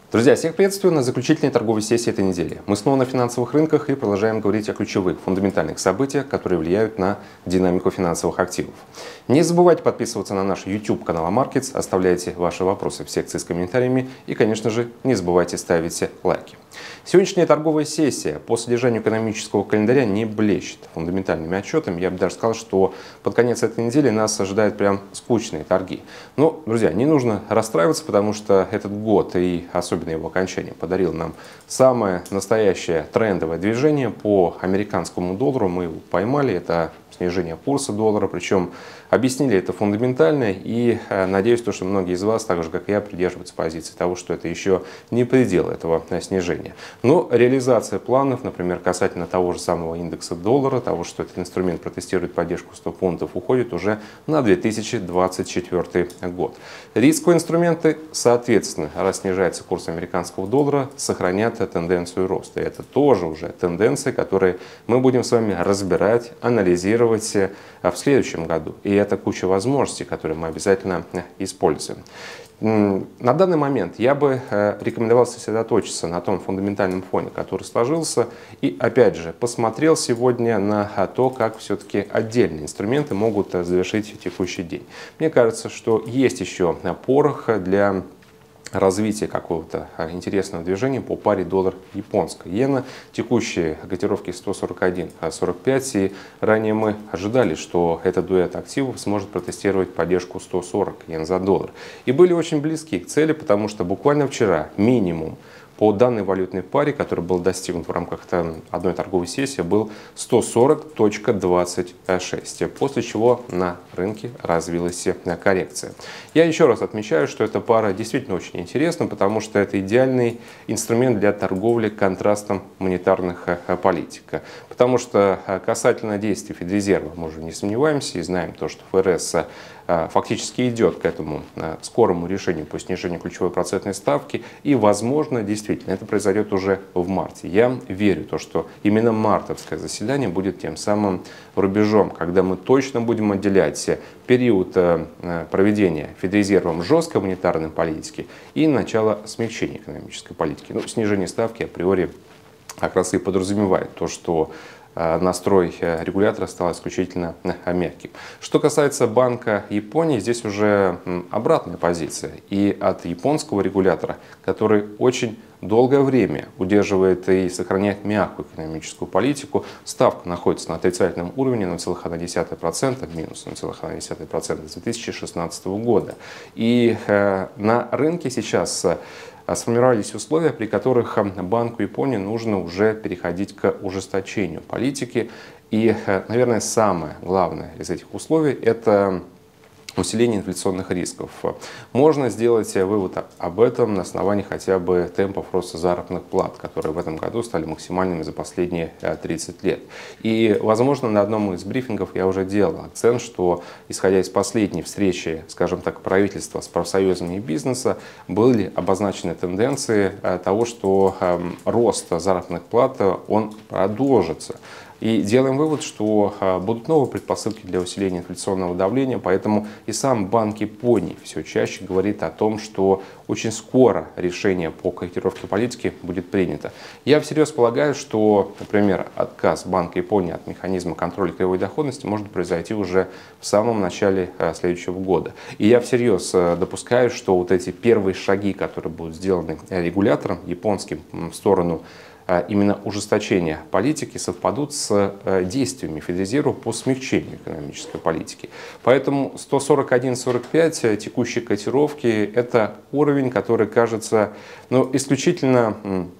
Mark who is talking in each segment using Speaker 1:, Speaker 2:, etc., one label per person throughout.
Speaker 1: Друзья, всех приветствую на заключительной торговой сессии этой недели. Мы снова на финансовых рынках и продолжаем говорить о ключевых, фундаментальных событиях, которые влияют на динамику финансовых активов. Не забывайте подписываться на наш YouTube-канал Амаркетс, оставляйте ваши вопросы в секции с комментариями и, конечно же, не забывайте ставить лайки. Сегодняшняя торговая сессия по содержанию экономического календаря не блещет фундаментальными отчетами. Я бы даже сказал, что под конец этой недели нас ожидают прям скучные торги. Но, друзья, не нужно расстраиваться, потому что этот год и особенно его окончание подарил нам самое настоящее трендовое движение по американскому доллару. Мы его поймали, это снижение курса доллара, причем объяснили это фундаментально, и надеюсь, что многие из вас, так же как и я, придерживаются позиции того, что это еще не предел этого снижения. Но реализация планов, например, касательно того же самого индекса доллара, того, что этот инструмент протестирует поддержку 100 пунктов, уходит уже на 2024 год. Рисковые инструменты, соответственно, раз снижается курс американского доллара, сохранят тенденцию роста. И это тоже уже тенденции, которые мы будем с вами разбирать, анализировать в следующем году. И это куча возможностей, которые мы обязательно используем. На данный момент я бы рекомендовал сосредоточиться на том фундаментальном фоне, который сложился, и опять же посмотрел сегодня на то, как все-таки отдельные инструменты могут завершить текущий день. Мне кажется, что есть еще порох для развитие какого-то интересного движения по паре доллар-японская иена. Текущие котировки 141.45, и ранее мы ожидали, что этот дуэт активов сможет протестировать поддержку 140 иен за доллар. И были очень близки к цели, потому что буквально вчера минимум по данной валютной паре, который был достигнут в рамках одной торговой сессии, был 140.26, после чего на рынке развилась коррекция. Я еще раз отмечаю, что эта пара действительно очень интересна, потому что это идеальный инструмент для торговли контрастом монетарных политик. Потому что касательно действий Федрезерва мы уже не сомневаемся и знаем то, что ФРС фактически идет к этому скорому решению по снижению ключевой процентной ставки, и, возможно, действительно это произойдет уже в марте. Я верю в то, что именно мартовское заседание будет тем самым рубежом, когда мы точно будем отделять период проведения Федрезервом жесткой монетарной политики и начало смягчения экономической политики. Ну, снижение ставки априори как раз и подразумевает то, что настрой регулятора стал исключительно мягким. Что касается Банка Японии, здесь уже обратная позиция. И от японского регулятора, который очень долгое время удерживает и сохраняет мягкую экономическую политику, ставка находится на отрицательном уровне 0,1%, минус 0,1% с 2016 года. И на рынке сейчас сформировались условия, при которых Банку Японии нужно уже переходить к ужесточению политики. И, наверное, самое главное из этих условий – это усиление инфляционных рисков. Можно сделать вывод об этом на основании хотя бы темпов роста заработных плат, которые в этом году стали максимальными за последние 30 лет. И, возможно, на одном из брифингов я уже делал акцент, что, исходя из последней встречи, скажем так, правительства с профсоюзами и бизнеса, были обозначены тенденции того, что рост заработных плат, он продолжится. И делаем вывод, что будут новые предпосылки для усиления инфляционного давления, поэтому и сам Банк Японии все чаще говорит о том, что очень скоро решение по корректировке политики будет принято. Я всерьез полагаю, что, например, отказ Банка Японии от механизма контроля краевой доходности может произойти уже в самом начале следующего года. И я всерьез допускаю, что вот эти первые шаги, которые будут сделаны регулятором японским в сторону именно ужесточения политики, совпадут с действиями Федрезерва по смягчению экономической политики. Поэтому 141.45 текущей котировки – это уровень, который кажется исключительно,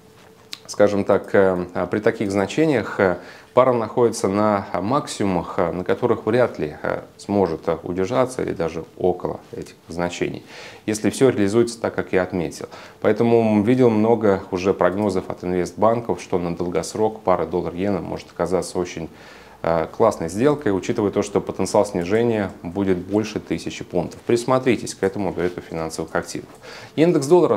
Speaker 1: скажем так, при таких значениях пара находится на максимумах, на которых вряд ли сможет удержаться или даже около этих значений, если все реализуется так, как я отметил. Поэтому видел много уже прогнозов от инвестбанков, что на долгосрок пара доллар-иена может оказаться очень классной сделкой, учитывая то, что потенциал снижения будет больше 1000 пунктов. Присмотритесь к этому дуэту финансовых активов. Индекс доллара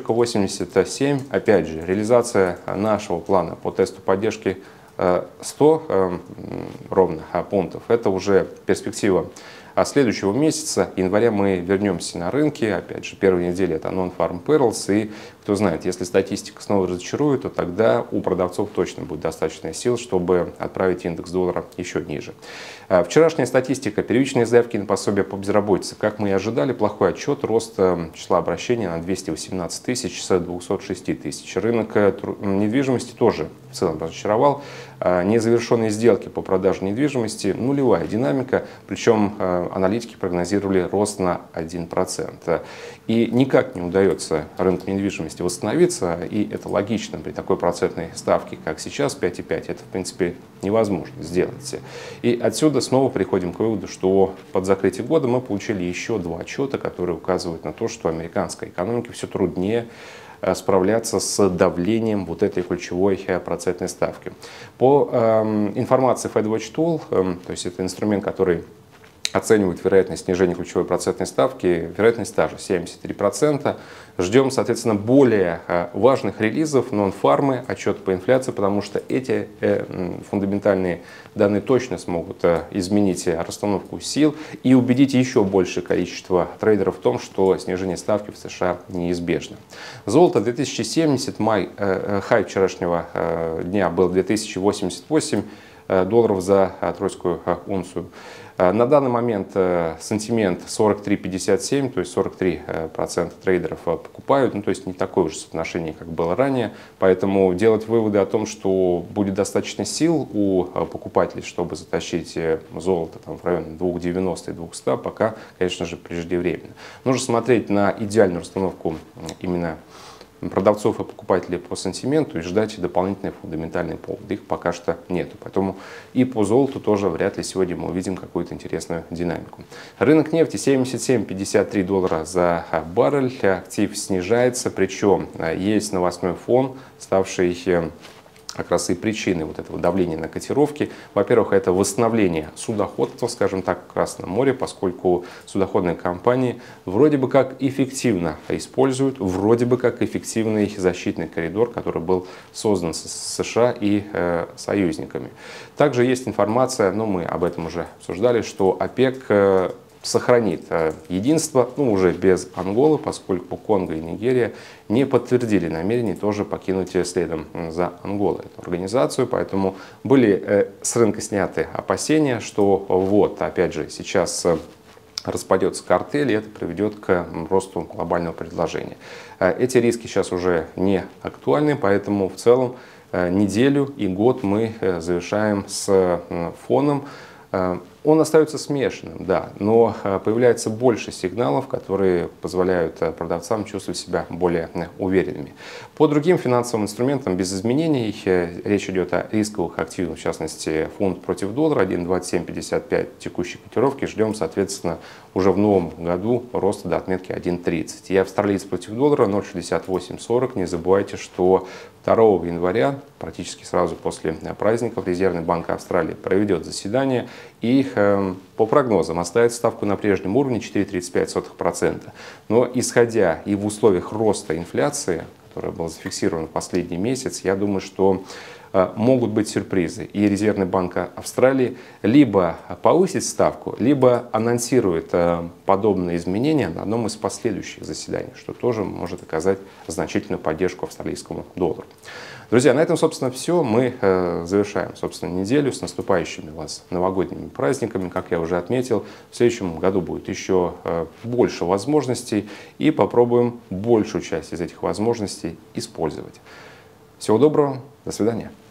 Speaker 1: 100.87. Опять же, реализация нашего плана по тесту поддержки 100 ровно пунктов. Это уже перспектива А следующего месяца, января, мы вернемся на рынки. Опять же, первая неделя это Non-Farm Payrolls. И кто знает, если статистика снова разочарует, то тогда у продавцов точно будет достаточно сил, чтобы отправить индекс доллара еще ниже. Вчерашняя статистика, первичные заявки на пособие по безработице. Как мы и ожидали, плохой отчет, рост числа обращений на 218 тысяч с 206 тысяч. Рынок недвижимости тоже в целом разочаровал. Незавершенные сделки по продаже недвижимости, нулевая динамика, причем аналитики прогнозировали рост на 1%. И никак не удается рынку недвижимости восстановиться, и это логично при такой процентной ставке, как сейчас, 5,5, это в принципе невозможно сделать. И отсюда снова приходим к выводу, что под закрытие года мы получили еще два отчета, которые указывают на то, что американской экономике все труднее справляться с давлением вот этой ключевой процентной ставки. По информации FedWatch Tool, то есть это инструмент, который оценивает вероятность снижения ключевой процентной ставки, вероятность та же 73%. Ждем, соответственно, более важных релизов, нон-фармы, отчет по инфляции, потому что эти фундаментальные данные точно смогут изменить расстановку сил и убедить еще большее количество трейдеров в том, что снижение ставки в США неизбежно. Золото 2070, хай вчерашнего дня был 2088 долларов за тройскую унцию. На данный момент сентимент 43,57, то есть 43% трейдеров покупают, то есть не такое же соотношение, как было ранее. Поэтому делать выводы о том, что будет достаточно сил у покупателей, чтобы затащить золото в районе 2,90 и 200, пока, конечно же, преждевременно. Нужно смотреть на идеальную расстановку именно продавцов и покупателей по сентименту и ждать дополнительные фундаментальные поводы. Их пока что нету. Поэтому и по золоту тоже вряд ли сегодня мы увидим какую-то интересную динамику. Рынок нефти 77,53 доллара за баррель. Актив снижается, причем есть новостной фон, ставший как раз и причиной вот этого давления на котировки. Во-первых, это восстановление судоходства, скажем так, в Красном море, поскольку судоходные компании вроде бы как эффективно используют, вроде бы как эффективный защитный коридор, который был создан с США и союзниками. Также есть информация, но мы об этом уже обсуждали, что ОПЕК сохранит единство, уже без Анголы, поскольку Конго и Нигерия не подтвердили намерение тоже покинуть следом за Анголой эту организацию. Поэтому были с рынка сняты опасения, что вот, опять же, сейчас распадется картель, и это приведет к росту глобального предложения. Эти риски сейчас уже не актуальны, поэтому в целом неделю и год мы завершаем с фоном. Он остается смешанным, да, но появляется больше сигналов, которые позволяют продавцам чувствовать себя более уверенными. По другим финансовым инструментам без изменений речь идет о рисковых активах, в частности фунт против доллара 1,2755 текущей котировки. Ждем, соответственно, уже в новом году роста до отметки 1,30. И австралиец против доллара 0,6840. Не забывайте, что 2 января, практически сразу после праздников, Резервный банк Австралии проведет заседание и по прогнозам оставит ставку на прежнем уровне 4,35%. Но исходя и в условиях роста инфляции, которая была зафиксирована в последний месяц, я думаю, что могут быть сюрпризы. И Резервный банк Австралии либо повысит ставку, либо анонсирует подобные изменения на одном из последующих заседаний, что тоже может оказать значительную поддержку австралийскому доллару. Друзья, на этом, собственно, все. Мы завершаем, собственно, неделю с наступающими у вас новогодними праздниками. Как я уже отметил, в следующем году будет еще больше возможностей, и попробуем большую часть из этих возможностей использовать. Всего доброго, до свидания.